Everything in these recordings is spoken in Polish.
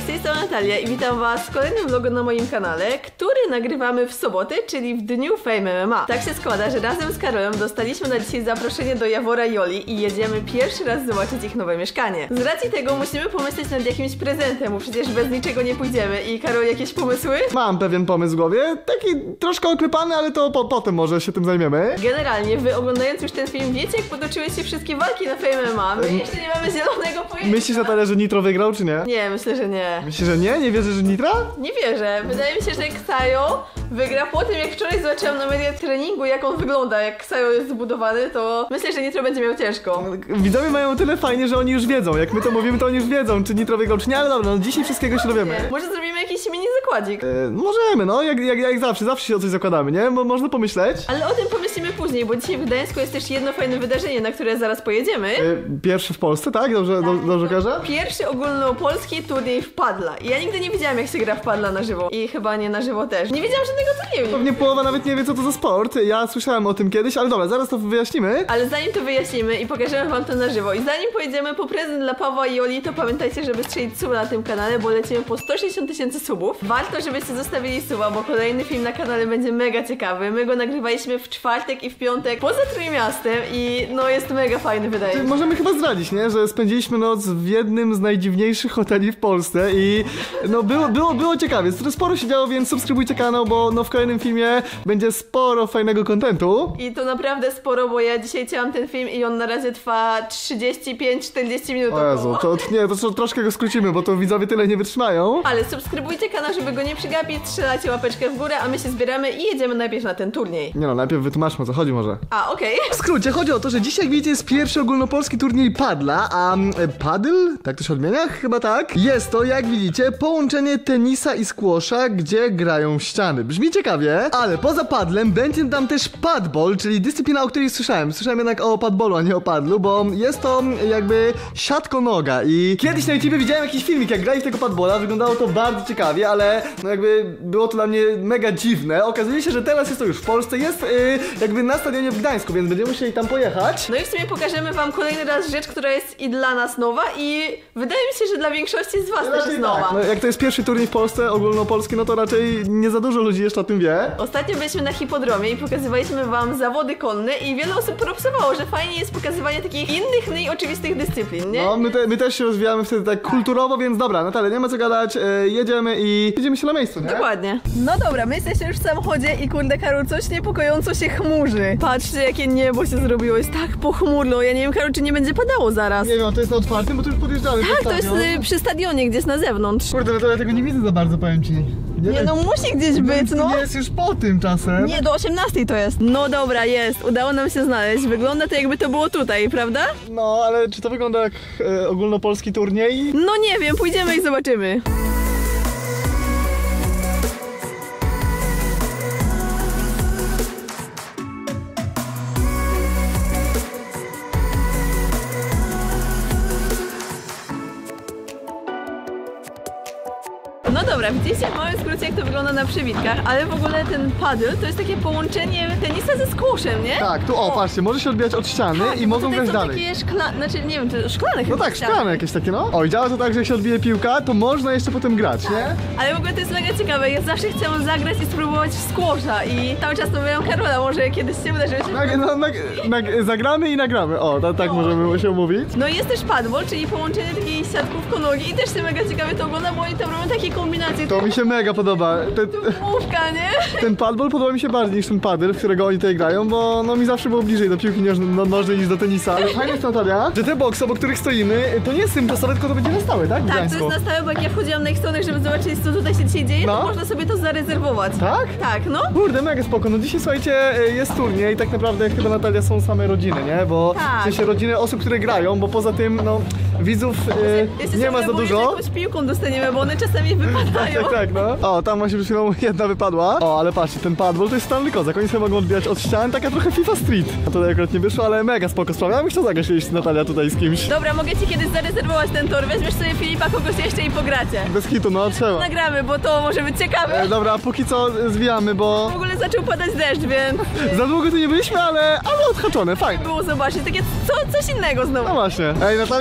z tej strony Natalia i witam was w kolejnym vlogu na moim kanale, który nagrywamy w sobotę, czyli w dniu Fame MMA. Tak się składa, że razem z Karolem dostaliśmy na dzisiaj zaproszenie do Jawora i Oli i jedziemy pierwszy raz zobaczyć ich nowe mieszkanie. Z racji tego musimy pomyśleć nad jakimś prezentem, bo przecież bez niczego nie pójdziemy. I Karol, jakieś pomysły? Mam pewien pomysł w głowie, taki troszkę oklepany, ale to potem może się tym zajmiemy. Generalnie, wy oglądając już ten film, wiecie jak potoczyły się wszystkie walki na Fame MMA. My jeszcze nie mamy zielonego pojęcia. Myślisz, Natalia, że Nitro wygrał, czy nie? Nie, myślę, że nie. Myślisz, że nie? Nie wierzysz, że Nitra? Nie wierzę. Wydaje mi się, że Ksajo wygra po tym, jak wczoraj zobaczyłam na mediach treningu, jak on wygląda, jak Ksajo jest zbudowany, to myślę, że Nitro będzie miał ciężko. Widzowie mają tyle fajnie, że oni już wiedzą. Jak my to mówimy, to oni już wiedzą, czy Nitro wygrał, czy nie, ale dobra, no dzisiaj wszystkiego się dowiemy. Może zrobimy jakiś mini zakładzik. Możemy, no, jak zawsze się o coś zakładamy, nie? Można pomyśleć. Ale o tym pomyślimy później, bo dzisiaj w Gdańsku jest też jedno fajne wydarzenie, na które zaraz pojedziemy. Pierwszy w Polsce, tak? Dobrze każę? Pierwszy ogólnopolski turniej w padla. I ja nigdy nie widziałam, jak się gra w padla na żywo. I chyba nie na żywo też. Nie widziałam żadnego turnieju. Pewnie połowa nawet nie wie, co to za sport. Ja słyszałem o tym kiedyś, ale dobra, zaraz to wyjaśnimy. Ale zanim to wyjaśnimy i pokażemy wam to na żywo i zanim pojedziemy po prezent dla Pawła i Oli, to pamiętajcie, żeby strzelić suba na tym kanale, bo lecimy po 160 000 subów. Warto, żebyście zostawili suba, bo kolejny film na kanale będzie mega ciekawy. My go nagrywaliśmy w czwartek i w piątek poza Trójmiastem i no jest mega fajny, wydaje mi się. Możemy chyba zdradzić, nie? Że spędziliśmy noc w jednym z najdziwniejszych hoteli w Polsce i no było ciekawie. Sporo się działo, więc subskrybujcie kanał, bo no w kolejnym filmie będzie sporo fajnego kontentu. I to naprawdę sporo, bo ja dzisiaj cięłam ten film i on na razie trwa 35-40 minut. O Jezu, to troszkę go skrócimy, bo to widzowie tyle nie wytrzymają. Ale subskrybujcie kanał, żeby go nie przegapić, strzelajcie łapeczkę w górę, a my się zbieramy i jedziemy najpierw na ten turniej. Nie no, najpierw wytłumaczmy, o co chodzi może. A, okej. W skrócie chodzi o to, że dzisiaj, jak widzicie, jest pierwszy ogólnopolski turniej padla, a padl? Tak to się odmienia? Chyba tak. Jest to, jak widzicie, połączenie tenisa i squasha, gdzie grają ściany. Brzmi ciekawie, ale poza padlem będzie tam też padball, czyli dyscyplina, o której słyszałem. Słyszałem jednak o padballu, a nie o padlu, bo jest to jakby siatkonoga i kiedyś na YouTubie widziałem jakiś filmik, jak grali w tego padballa, wyglądało to bardzo ciekawie, ale no jakby było to dla mnie mega dziwne. Okazuje się, że teraz jest to już w Polsce, jest jakby na stadionie w Gdańsku, więc będziemy musieli tam pojechać. No i w sumie pokażemy wam kolejny raz rzecz, która jest i dla nas nowa i wydaje mi się, że dla większości z was też jest nowa. Tak. No, jak to jest pierwszy turniej w Polsce, ogólnopolski, no to raczej nie za dużo ludzi jeszcze o tym wie. Ostatnio byliśmy na hipodromie i pokazywaliśmy wam zawody konne i wiele osób propsowało, że fajnie jest pokazywanie takich innych, mniej oczywistych dyscyplin, nie? No, my też się rozwijamy wtedy tak kulturowo, więc dobra, Natalia, nie ma co gadać, jedziemy i jedziemy się na miejscu, nie? Dokładnie. No dobra, my jesteśmy już w samochodzie i kurde, Karol, coś niepokojąco się chmurzy. Patrzcie, jakie niebo się zrobiło, jest tak pochmurno. Ja nie wiem, Karol, czy nie będzie padało zaraz. Nie wiem, to jest na otwartym, bo tu już podjeżdżamy. Tak, to jest przy stadionie, gdzieś na zewnątrz. Kurde, no to ja tego nie widzę za bardzo, powiem ci. Nie no, musi gdzieś być, no. Nie jest już po tym czasem. Nie, do 18 to jest. No dobra, jest. Udało nam się znaleźć. Wygląda to, jakby to było tutaj, prawda? No, ale czy to wygląda jak ogólnopolski turniej? No nie wiem, pójdziemy i zobaczymy. No dobra, widzicie w małym skrócie, jak to wygląda na przywitkach, ale w ogóle ten paddle to jest takie połączenie tenisa ze squashem, nie? Tak, tu patrzcie, może się odbijać od ściany tak, i mogą grać są dalej. Takie znaczy nie wiem, to szklane No chyba. tak, szklane jakieś takie, no. O, i działa to tak, że jak się odbije piłka, to można jeszcze potem grać, nie? Ale w ogóle to jest mega ciekawe, ja zawsze chciałam zagrać i spróbować w squasha i cały czas to mówiłam Karola, może kiedyś się uda, żeby zagramy i nagramy, tak możemy się umówić. No i jest też paddball, czyli połączenie takiej siatkówko-nogi i też się mega ciekawie to ogląda, bo oni tam robią takie kombinacje. To mi się mega podoba. Główka, nie? Ten paddball podoba mi się bardziej niż ten paddle, w którego oni tutaj grają, bo no mi zawsze było bliżej do piłki nożnej niż do tenisa. Ale fajnie jest, Natalia, że te boksy, obok których stoimy, to nie jest tymczasowe, tylko to będzie na stałe, tak? Tak, to jest na stałe, bo jak ja wchodziłam na ich stronę, żeby zobaczyć, co tutaj się dzisiaj dzieje, no. To można sobie to zarezerwować. Tak? Tak, no. Kurde, mega spoko. No dzisiaj, słuchajcie, jest turniej i tak naprawdę chyba, Natalia, są same rodziny, nie? Bo tak. W sensie rodziny osób, które grają, bo poza tym, no, widzów nie ma za dużo. Jakąś piłką dostaniemy, bo one czasami wypadają. tak, no. O, tam właśnie przed chwilą jedna wypadła. O, ale patrzcie, ten paddball to jest Stanley Kozak. Oni sobie mogą odbijać od ścian, taka trochę FIFA Street. A tutaj akurat nie wyszło, ale mega spoko sprawa. Ja bym chciał zagrać kiedyś, Natalia, tutaj z kimś. Dobra, mogę ci kiedyś zarezerwować ten tor. Weźmiesz sobie Filipa, kogoś jeszcze i pogracie. Bez hitu, no trzeba. Nagramy, bo to może być ciekawe. Dobra, a póki co zwijamy, bo... W ogóle zaczął padać deszcz, więc... Za długo tu nie byliśmy, ale odhaczone, fajne. Było zobaczyć, takie coś innego znowu. No właśnie. Ej, Natalia, za ile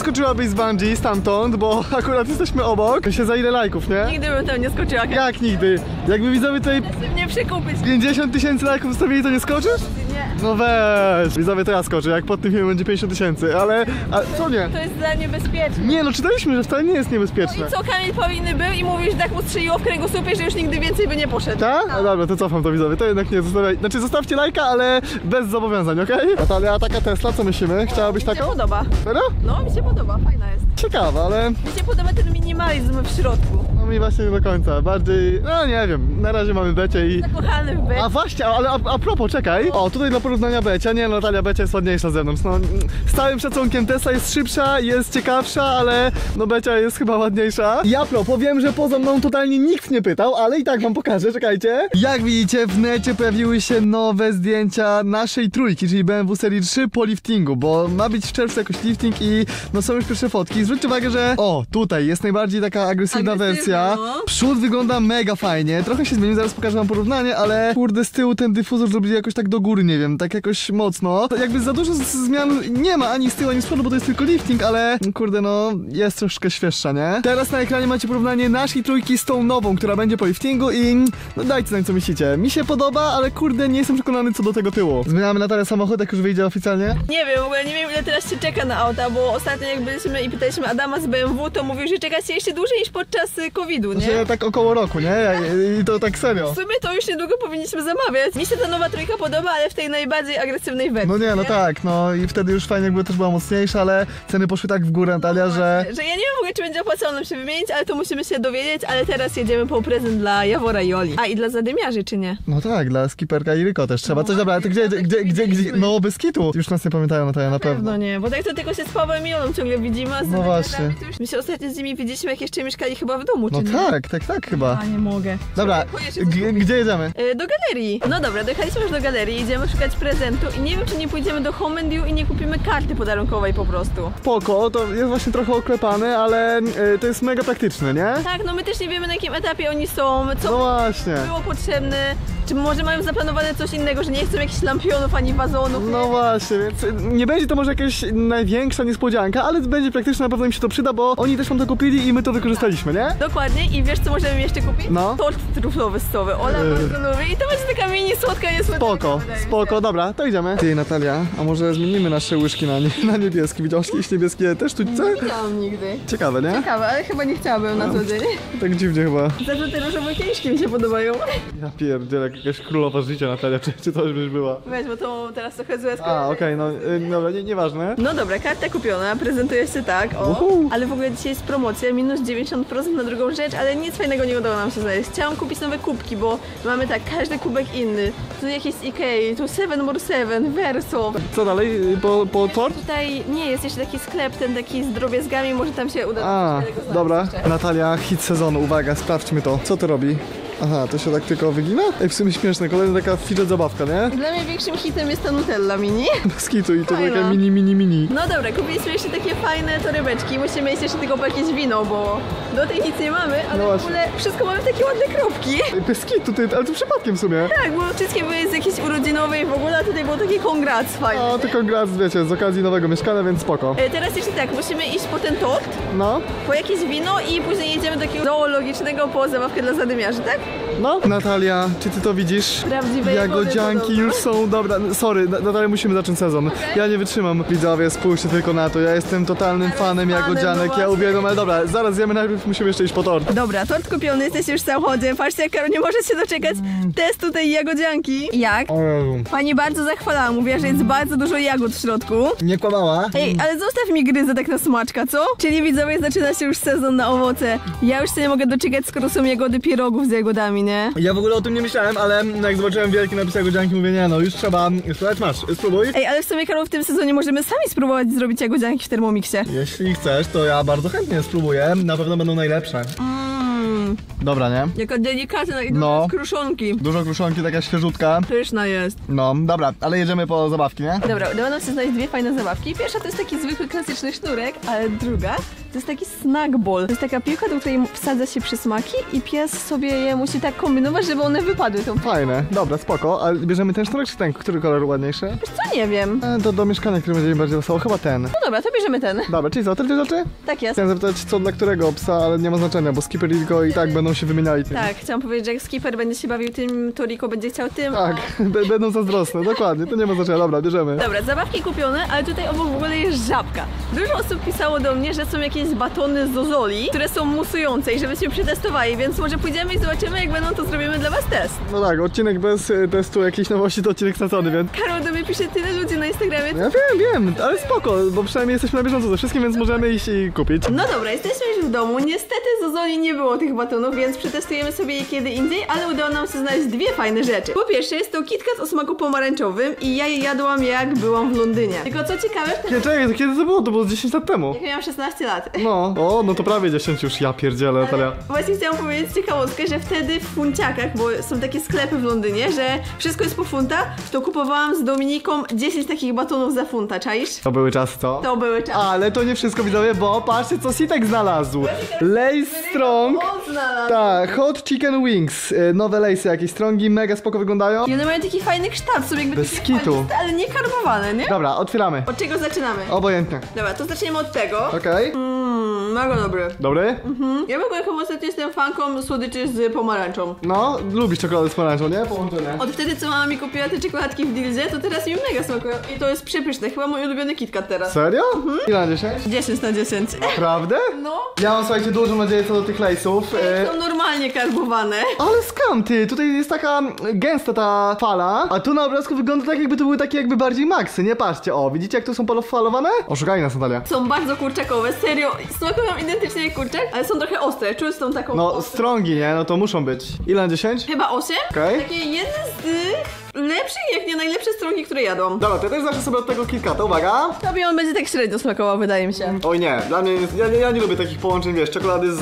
skoczyłabyś z bungee stamtąd, bo akurat jesteśmy obok. Się za ile lajków, nie? Nigdy bym tam nie skoczyła. Jak nigdy? Jakby widzowie tutaj Chcę mnie przekupić. 50 000 lajków zostawili, to nie skoczysz? Nie. No weź. Widzowie, to ja skoczę, jak pod tym filmem będzie 50 000, ale... A co nie? To jest dla mnie bezpieczne. Nie, no czytaliśmy, że wcale nie jest No niebezpieczne. i co, Kamil powinny był i mówił, że tak mu strzeliło w kręgosłupie, że już nigdy więcej by nie poszedł. Tak? No dobra, to cofam to, widzowie, to jednak nie, zostawcie lajka, ale bez zobowiązań, okej? Natalia, taka Tesla, co myślimy? Chciałabyś Mi się taką? podoba. Serio? No, mi się podoba, fajna jest. Ciekawe, ale Mi się podoba ten minimalizm w środku. no mi właśnie nie do końca, bardziej, no nie wiem, na razie mamy Becie i... Zakochany w Becie. A właśnie, ale a propos, czekaj. O, tutaj dla porównania Becia, nie, Natalia, Becia jest ładniejsza z zewnątrz, no z całym szacunkiem, Tesla jest szybsza, jest ciekawsza, ale no Becia jest chyba ładniejsza. Ja propos, wiem, że poza mną totalnie nikt nie pytał, ale i tak wam pokażę, czekajcie. Jak widzicie, w necie pojawiły się nowe zdjęcia naszej trójki, czyli BMW serii 3 po liftingu, bo ma być w czerwcu jakoś lifting i no są już pierwsze fotki. Zwróćcie uwagę, że o, tutaj jest najbardziej taka agresywna wersja. no. Przód wygląda mega fajnie, trochę się zmienił, zaraz pokażę wam porównanie, ale kurde, z tyłu ten dyfuzor zrobili jakoś tak do góry, nie wiem, tak jakoś mocno. To jakby za dużo zmian nie ma ani z tyłu, ani z przodu, bo to jest tylko lifting, ale kurde, no jest troszkę świeższa, nie? Teraz na ekranie macie porównanie naszej trójki z tą nową, która będzie po liftingu i no dajcie znać, co myślicie. Mi się podoba, ale kurde, nie jestem przekonany co do tego tyłu. Zmieniamy Natalię samochód, jak już wyjdzie oficjalnie? Nie wiem, w ogóle nie wiem, ile teraz się czeka na auta, bo ostatnio jak byliśmy i pytaliśmy Adama z BMW, to mówił, że czeka się jeszcze dłużej niż podczas COVID-u, nie? Znaczy, tak około roku, nie? I to tak serio. W sumie to już niedługo powinniśmy zamawiać. Mi się ta nowa trójka podoba, ale w tej najbardziej agresywnej wersji. No nie, no tak, no i wtedy już fajnie jakby też była mocniejsza, ale ceny poszły tak w górę, Natalia, że... Że ja nie wiem w ogóle, czy będzie opłacało nam się wymienić, ale to musimy się dowiedzieć, ale teraz jedziemy po prezent dla Jawora i Oli. A i dla zadymiarzy, czy nie? No tak, dla Skiperka i Ryko też trzeba coś, dobra, ale to gdzie, no bez kitu. Już nas nie pamiętają, Natalia, na pewno. No nie, bo tak to tylko się z Pawłem i Olą ciągle widzimy, a z No właśnie. to już my się ostatnio z nimi widzieliśmy, jak jeszcze mieszkali chyba w domu, czy No nie? tak chyba. A nie mogę. Dobra, Boję się coś gdzie jedziemy? Do galerii. No dobra, dojechaliśmy już do galerii, idziemy szukać prezentu i nie wiem, czy nie pójdziemy do Home and You i nie kupimy karty podarunkowej po prostu. Spoko, to jest właśnie trochę oklepane, ale to jest mega praktyczne, nie? Tak, no my też nie wiemy, na jakim etapie oni są, co No właśnie. było potrzebne, czy może mają zaplanowane coś innego, że nie chcą jakichś lampionów ani wazonów. No właśnie, więc nie będzie to może jakaś największa niespodzianka, ale będzie praktyczne, na pewno im się to przyda, bo oni też nam to kupili i my to wykorzystaliśmy, nie? Dokładnie i wiesz, co możemy jeszcze kupić? No. Tort truflowy z sowy. Ola bardzo lubi i to będzie taka mini słodka Spoko, spoko, dobra, to idziemy. Ty, Natalia, a może zmienimy nasze łyżki na niebieski? Widziałaś kiedyś niebieskie też sztućce? Nie widziałam nigdy. Ciekawe, nie? Ciekawe, ale chyba nie chciałabym na co dzień. Tak dziwnie chyba. Za to te różowe kieliszki mi się podobają. Ja pierdzielę, jakaś królowa życia, Natalia, czy to już byś była? Weź, bo to teraz trochę złe A, skojarzenie. okej, no, dobra, nieważne. No dobra, karta kupiona, prezentuje się tak, o. Uhu. Ale w ogóle dzisiaj jest promocja, minus 90% na drugą rzecz, ale nic fajnego nie udało nam się znaleźć. Chciałam kupić nowe kubki, bo mamy tak, każdy kubek inny. Tu jakieś Ikei, tu 7 more 7, Verso. Co dalej, po tort? Tutaj nie jest jeszcze taki sklep, ten taki z drobiazgami, może tam się uda A, coś fajnego znaleźć dobra. jeszcze. Natalia, hit sezonu, uwaga, sprawdźmy to. Co to robi? Aha, to się tak tylko wygina? Ej, w sumie śmieszne, kolejna taka fidget zabawka, nie? Dla mnie większym hitem jest ta Nutella mini. Bez kitu i to Fajna. taka mini. No dobra, kupiliśmy jeszcze takie fajne torebeczki. Musimy mieć jeszcze tylko po jakieś wino, bo do tej nic nie mamy, ale No w właśnie. ogóle wszystko mamy takie ładne kropki. Ej, bez kitu, ty, ale to przypadkiem w sumie. Tak, bo wszystkie były z jakiejś urodzinowej w ogóle, a tutaj było takie congrats fajne. O, to congrats, wiecie, z okazji nowego mieszkania, więc spoko. Teraz jeszcze tak, musimy iść po ten tort, No, po jakieś wino i później jedziemy do takiego zoologicznego po zabawkę dla zadymiarzy, tak? no. Natalia, czy ty to widzisz? Prawdziwe Jagodzianki już są, dobra, sorry, Natalia, musimy zacząć sezon. Ja nie wytrzymam. Widzowie, spójrzcie tylko na to, ja jestem totalnym fanem jagodzianek, no ja właśnie. uwielbiam, ale dobra, zaraz zjemy, najpierw musimy jeszcze iść po tort. Dobra, tort kupiony, jesteś już w samochodzie. Patrzcie, jak Karol nie może się doczekać testu tej jagodzianki. Jak? O Jezu. Pani bardzo zachwalała, mówiła, że jest bardzo dużo jagód w środku. Nie kłamała? Ej, ale zostaw mi gryzę tak na smaczka, co? Czyli widzowie, zaczyna się już sezon na owoce. Ja już się nie mogę doczekać, skoro są jagody pierogów z jagodami, nie? Ja w ogóle o tym nie myślałem, ale jak zobaczyłem wielki napis jagodzianki, mówię, nie no, już trzeba spróbować, masz, spróbuj. Ej, ale w sumie, Karol, w tym sezonie możemy sami spróbować zrobić jagodzianki w Thermomixie. Jeśli chcesz, to ja bardzo chętnie spróbuję, na pewno będą najlepsze. Dobra, nie? Jaka delikatna i No. dużo kruszonki. Dużo kruszonki, taka świeżutka. Pyszna jest. No, dobra, ale jedziemy po zabawki, nie? Dobra, udało nam się znaleźć dwie fajne zabawki. Pierwsza to jest taki zwykły, klasyczny sznurek, ale druga to jest taki snack ball. To jest taka piłka, do której wsadza się przysmaki i pies sobie je musi tak kombinować, żeby one wypadły. Tą... Fajne, dobra, spoko. Ale bierzemy ten sznurek czy ten? Który kolor ładniejszy? Wiesz co, nie wiem. Do mieszkania, który będzie mi bardziej wesoło, chyba ten. No dobra, to bierzemy ten. Dobra, czyli co, te dwie rzeczy? Tak jest. Chciałem zapytać, co dla którego psa, ale nie ma znaczenia, bo Skipper i Rico i tak będą się wymieniali tym. Tak, chciałam powiedzieć, że jak Skipper będzie się bawił tym, to Rico będzie chciał tym. Tak, będą zazdrosne, dokładnie, to nie ma znaczenia, dobra, bierzemy. Dobra, zabawki kupione, ale tutaj obok w ogóle jest żabka. Dużo osób pisało do mnie, że są jakieś batony z Zozoli, które są musujące i żebyśmy przetestowali, więc może pójdziemy i zobaczymy, jak będą, to zrobimy dla was test. No tak, odcinek bez testu jakiejś nowości to odcinek stracony, więc... Karol, do mnie pisze tyle ludzi na Instagramie. Ja wiem, ale spoko, bo przynajmniej jesteśmy na bieżąco ze wszystkim, więc możemy iść i kupić. No dobra, jesteśmy już w domu. Niestety z Zozoli nie było tych batonów, więc przetestujemy sobie je kiedy indziej, ale udało nam się znaleźć dwie fajne rzeczy. Po pierwsze jest to KitKat o smaku pomarańczowym i ja je jadłam jak byłam w Londynie. Tylko co ciekawe, Czekaj, kiedy to było? To było 10 lat temu. jak miałam 16 lat. No, no to prawie 10 już, ja pierdzielę, Natalia. Właśnie chciałam powiedzieć ciekawostkę, że wtedy w funciakach, bo są takie sklepy w Londynie, że wszystko jest po funta, to kupowałam z Dominiką 10 takich batonów za funta, czaisz? To były czasy, co? To były czasy. Ale to nie wszystko, widzowie, bo patrzcie, co Sitek znalazł. Lace Strong. Tak, Hot Chicken Wings. Nowe lace'y jakieś strongi, mega spoko wyglądają. I one mają taki fajny kształt, są jakby Bez takie kitu. paliste, ale nie karbowane, nie? Dobra, otwieramy. Od czego zaczynamy? Obojętnie. Dobra, to zaczniemy od tego. Okej. Mega dobry. Dobry? Ja w ogóle chyba ostatnio jestem fanką słodyczy z pomarańczą. No, lubisz czekoladę z pomarańczą, nie? Połączenie. Od wtedy, co mama mi kupiła te czekoladki w Dilzie, to teraz mi mega smakują. I to jest przepyszne. Chyba mój ulubiony KitKat teraz. Serio? Ile na 10? 10 na 10. Prawda? No. Ja mam, słuchajcie, dużą nadzieję co do tych lace'ów. Są normalnie karbowane. Ale skam ty, tutaj jest taka gęsta ta fala, a tu na obrazku wygląda tak, jakby to były takie jakby bardziej maksy, nie? Patrzcie, o, widzicie jak to są polofalowane? Oszukali nas, Natalia. Są bardzo kurczakowe, serio. Smakują identycznie jak kurczak, ale są trochę ostre. Czuć tą taką No, ostrą. strongi, nie? No to muszą być. Ile na 10? Chyba 8? Okej. Takie jedne z lepszych, jak nie najlepsze strongi, które jadłam. Dobra, to ja też zacznę sobie od tego KitKata, uwaga. Tobie on będzie tak średnio smakował, wydaje mi się. Oj nie, dla mnie, ja nie lubię takich połączeń, wiesz, czekolady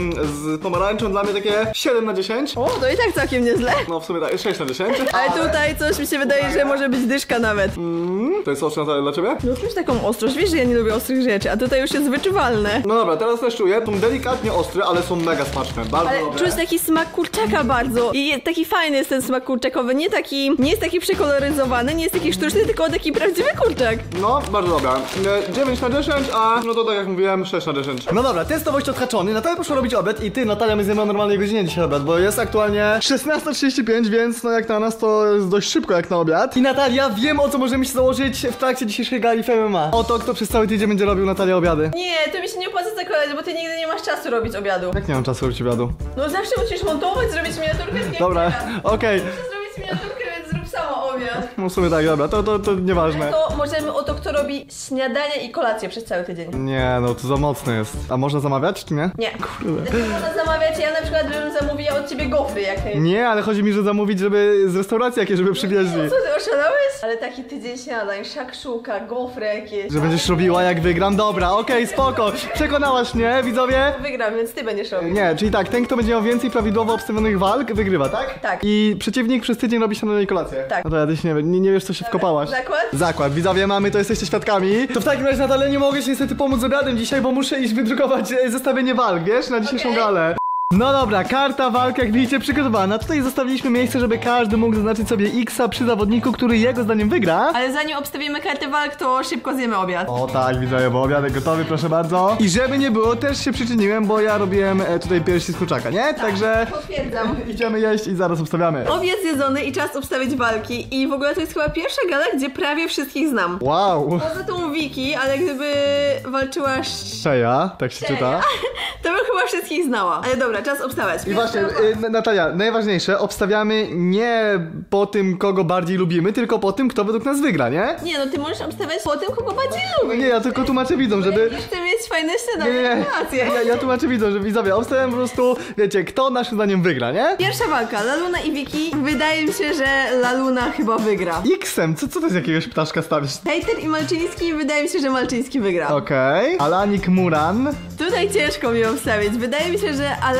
z pomarańczą, dla mnie takie 7 na 10. O, to i tak całkiem nieźle. No w sumie tak, 6 na 10. Ale tutaj coś mi się wydaje, że może być dyszka nawet. To jest ostre, Natalia, dla ciebie? No czuć taką ostrość, wiesz, że ja nie lubię ostrych rzeczy, a tutaj już jest wyczuwalne. No dobra, teraz też czuję, są delikatnie ostre, ale są mega smaczne, bardzo Ale dobre. czuć taki smak kurczaka bardzo. I taki fajny jest ten smak kurczakowy, nie jest taki przekoloryzowany, nie jest taki sztuczny, tylko taki prawdziwy kurczak. No, bardzo dobra. 9 na 10, a no to tak jak mówiłem, 6 na 10. No dobra, testowość odhaczony. Natalia poszła robić obiad i ty, Natalia, my zjemy o normalnej godzinie dzisiaj obiad, bo jest aktualnie 16:35, więc no jak na nas to jest dość szybko jak na obiad. I Natalia, wiem o co możemy się założyć w trakcie dzisiejszej gali FMMA. O to, kto przez cały tydzień będzie robił Natalia obiady. Nie, to mi się nie opłaca zakładać, bo ty nigdy nie masz czasu robić obiadu. Jak nie mam czasu robić obiadu? No zawsze musisz montować, zrobić miniaturkę. Dobra, okej. Muszę zrobić miniaturkę, więc zrób sama obiad. No w sumie tak, dobra, to nieważne. To możemy o to, kto robi śniadanie i kolację przez cały tydzień. Nie, no to za mocne jest. A można zamawiać, czy nie? Nie. Kurde. Można zamawiać, ja na przykład bym zamówiła od ciebie gofry jakieś. Nie, ale chodzi mi, że zamówić, żeby z restauracji jakieś, żeby przywieźli. Co ty oszalałeś? Ale taki tydzień śniadań, szakszuka, gofry jakieś. Że będziesz robiła jak wygram, dobra, okej, spoko. Przekonałaś mnie, widzowie? Wygram, więc ty będziesz robił. Nie, czyli tak, ten kto będzie miał więcej prawidłowo obstawionych walk, wygrywa, tak? Tak. I przeciwnik przez tydzień robi śniadanie i kolację. Tak. No to ja też nie wiesz co się wkopałaś. Zakład? Zakład, widzowie mamy, to jesteście świadkami. To w takim razie, Natalia, nie mogę ci niestety pomóc z obiadem dzisiaj, bo muszę iść wydrukować zestawienie walk, wiesz, na dzisiejszą Okej. galę. No dobra, karta walk, jak widzicie, przygotowana. Tutaj zostawiliśmy miejsce, żeby każdy mógł zaznaczyć sobie X-a przy zawodniku, który jego zdaniem wygra. Ale zanim obstawimy kartę walk, to szybko zjemy obiad. O tak, widzowie, bo obiadek gotowy, proszę bardzo. I żeby nie było, też się przyczyniłem, bo ja robiłem tutaj piersi z kurczaka, nie? Także Potwierdzam. idziemy jeść i zaraz obstawiamy. Obiad zjedzony i czas obstawić walki. I w ogóle to jest chyba pierwsza gala, gdzie prawie wszystkich znam. Wow. Poza tą Wiki, ale gdyby walczyła Szeja, tak się czyta. to bym chyba wszystkich znała. Ale dobra, czas obstawiać. I właśnie, Natalia, najważniejsze, obstawiamy nie po tym, kogo bardziej lubimy, tylko po tym, kto według nas wygra, nie? Nie no, ty możesz obstawiać po tym, kogo bardziej lubisz. Nie, ja tylko tłumaczę widzom, żeby... Chcę mieć fajne Nie, śniadanie, nie, relacje. ja tłumaczę widzom, że widzowie, obstawiam po prostu, wiecie, kto naszym zdaniem wygra, nie? Pierwsza walka, Laluna i Wiki. Wydaje mi się, że Laluna chyba wygra. X-em, co to z jakiegoś ptaszka stawisz? Hejter i Malczyński, wydaje mi się, że Malczyński wygra. Okej. Alanik Muran. Tutaj ciężko mi obstawić. Wydaje mi się, że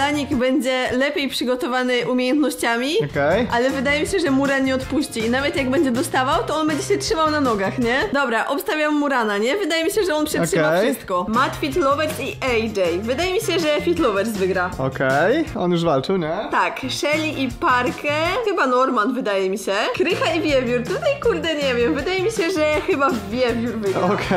Alanik będzie lepiej przygotowany umiejętnościami, ale wydaje mi się, że Muran nie odpuści i nawet jak będzie dostawał, to on będzie się trzymał na nogach, nie? Dobra, obstawiam Murana, nie? Wydaje mi się, że on przetrzyma wszystko. Matt, Fitlovers i AJ. Wydaje mi się, że Fitlovers wygra. On już walczył, nie? Tak, Shelly i Parker, chyba Norman, wydaje mi się. Krycha i Wiewiór, tutaj kurde nie wiem, wydaje mi się, że chyba Wiewiór wygra.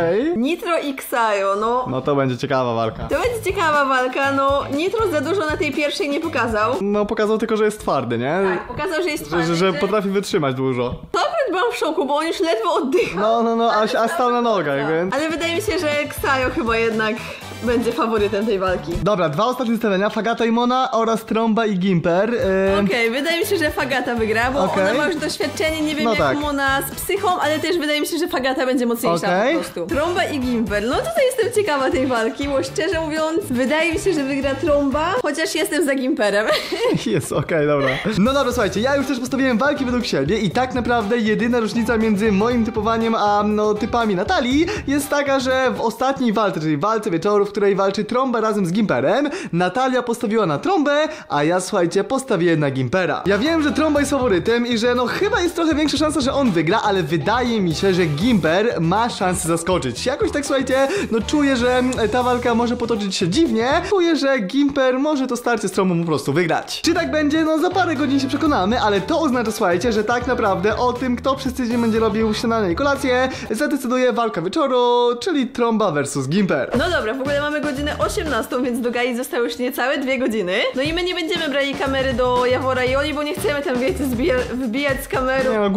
Nitro i Xayo, no to będzie ciekawa walka. To będzie ciekawa walka, no Nitro za dużo na tej pierwszej nie pokazał. No pokazał tylko, że jest twardy, nie? Tak, pokazał, że jest twardy. Że potrafi wytrzymać dużo. To byłam w szoku, bo on już ledwo oddychał. A stał na nogach, więc... Ale wydaje mi się, że Xayo chyba jednak będzie faworytem tej walki. Dobra, dwa ostatnie ustawienia, Fagata i Mona oraz Tromba i Gimper. Wydaje mi się, że Fagata wygra, bo ona ma już doświadczenie, nie wiem jak Mona z psychą, ale też wydaje mi się, że Fagata będzie mocniejsza po prostu. Tromba i Gimper, no tutaj jestem ciekawa tej walki, bo szczerze mówiąc, wydaje mi się, że wygra Tromba, chociaż jestem za Gimperem. Jest, dobra. No dobra, słuchajcie, ja już też postawiłem walki według siebie i tak naprawdę jedyna różnica między moim typowaniem a typami Natalii jest taka, że w ostatniej walce, czyli walce wieczoru, w której walczy Tromba razem z Gimperem, Natalia postawiła na Trombę, a ja, słuchajcie, postawiłem na Gimpera. Ja wiem, że Tromba jest faworytem i że chyba jest trochę większa szansa, że on wygra, ale wydaje mi się, że Gimper ma szansę zaskoczyć. Jakoś tak, słuchajcie, czuję, że ta walka może potoczyć się dziwnie. Czuję, że Gimper może to starcie z Trombą po prostu wygrać. Czy tak będzie? Za parę godzin się przekonamy, ale to oznacza, słuchajcie, że tak naprawdę o tym, kto przez tydzień będzie robił śniadanie i kolację, zadecyduje walka wieczoru, czyli Tromba versus Gimper. No dobra, w ogóle mamy godzinę 18, więc do gali zostały już niecałe 2 godziny. No i my nie będziemy brali kamery do Jawora i Oli, bo nie chcemy tam, wiecie, wbijać z kamerą. Nie,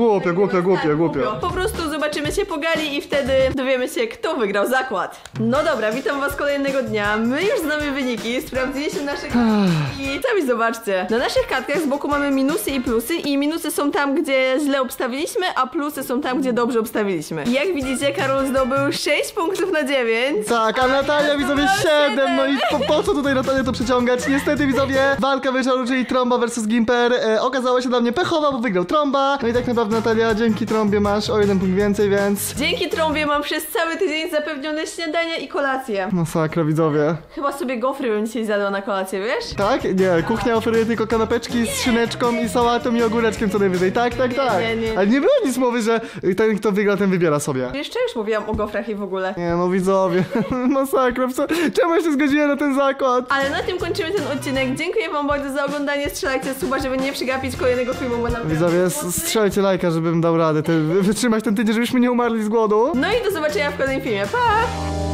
głupio. Po prostu zobaczymy się po gali i wtedy dowiemy się, kto wygrał zakład. No dobra, witam was kolejnego dnia. My już znamy wyniki, sprawdziliśmy nasze kartki i sami zobaczcie. Na naszych kartkach z boku mamy minusy i plusy i minusy są tam, gdzie źle obstawiliśmy, a plusy są tam, gdzie dobrze obstawiliśmy. I jak widzicie, Karol zdobył 6 punktów na 9. Tak, a Natalia, widzowie, 7. No i po co tutaj Natalię to przeciągać? Niestety, widzowie, walka wieczoru, czyli Tromba versus Gimper, okazała się dla mnie pechowa, bo wygrał Tromba. No i tak naprawdę, Natalia, dzięki Trombie masz o 1 punkt więcej, więc... Dzięki Trombie mam przez cały tydzień zapewnione śniadania i kolację. Masakra, widzowie. Chyba sobie gofry bym dzisiaj zjadła na kolację, wiesz? Tak? Nie, kuchnia oferuje tylko kanapeczki z szyneczką i sałatą i ogóreczkiem co najwyżej. Tak. Nie. Ale nie było nic mowy, że ten, kto wygra, ten wybiera sobie. Jeszcze już mówiłam o gofrach i w ogóle. Nie, widzowie, masakra, czemu ja się zgodziłem na ten zakład? Ale na tym kończymy ten odcinek. Dziękuję wam bardzo za oglądanie, strzelajcie suba, żeby nie przegapić kolejnego filmu, bo naprawdę... Widzowie, strzelajcie lajka, żebym dał radę wytrzymać ten tydzień, żebyśmy nie umarli z głodu. No i do zobaczenia w kolejnym filmie. Pa!